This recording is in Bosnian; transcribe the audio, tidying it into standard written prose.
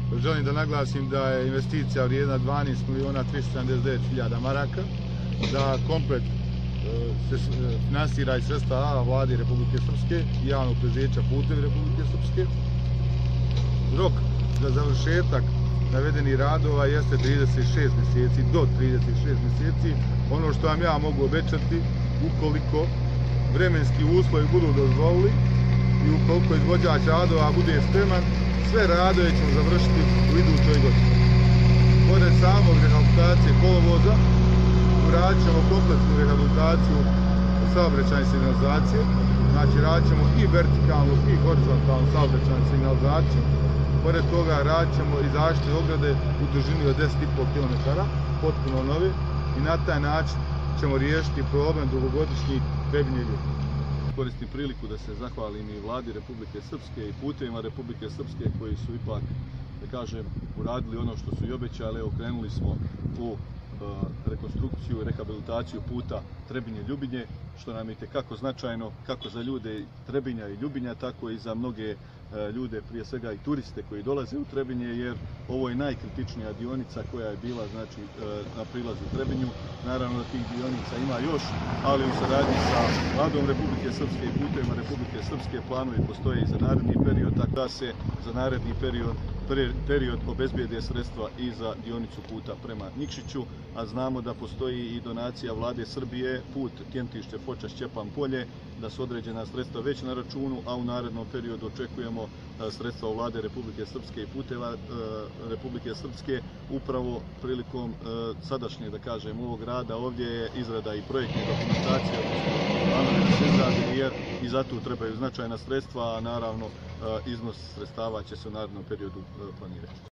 želim da naglasim da je investicija vrijedna 12.379.000 maraka, da komplet se finansira iz sredstava Vlade Republike Srpske i javnog preduzeća Putevi Republike Srpske. Rok za završetak navedenih radova jeste 36 mjeseci, do 36 mjeseci. Ono što vam ja mogu obećati, ukoliko vremenski uslovi budu dozvolili i ukoliko izvođač radova bude spreman, sve radove ćemo završiti u idućoj godini. Pored samog rehabilitacije kolovoza, uradit ćemo kompletnu rehabilitaciju saobraćajne signalizacije, znači radit ćemo i vertikalnu i horizontalnu saobraćajnu signalizaciju. Pored toga radit ćemo i zaštitne ograde u dužini od 10,5 km, potpuno nove, i na taj način ćemo riješiti problem dugogodišnjih Trebinje ljudi. Koristim priliku da se zahvalim i Vladi Republike Srpske i Putevima Republike Srpske koji su ipak, da kažem, uradili ono što su i obećali. Evo, krenuli smo u rekonstrukciju i rehabilitaciju puta Trebinje-Ljubinje, što nam je itekako značajno, kako za ljude Trebinja i Ljubinja, tako i za mnoge ljude, prije svega i turiste koji dolaze u Trebinje, jer ovo je najkritičnija dionica koja je bila, znači, na prilazu Trebinju. Naravno da tih dionica ima još, ali u saradnji sa Vladom Republike Srpske i Putevima Republike Srpske planovi postoje i za naredni period, tako da se za naredni period obezbijede sredstva i za dionicu puta prema Nikšiću, a znamo da postoji i donacija Vlade Srbije, put Tjentište-Foča-Šćepan-Polje, da su određena sredstva već na računu, a u narednom periodu očekujemo sredstva Vlade Republike Srpske i Puteva Republike Srpske upravo prilikom sadašnje, da kažem, ovog rada. Ovdje je izrada i projektne dokumentacije, planovi da se izradi, jer i za to trebaju značajna sredstva, a naravno iznos sredstava će se u narednom periodu planirati.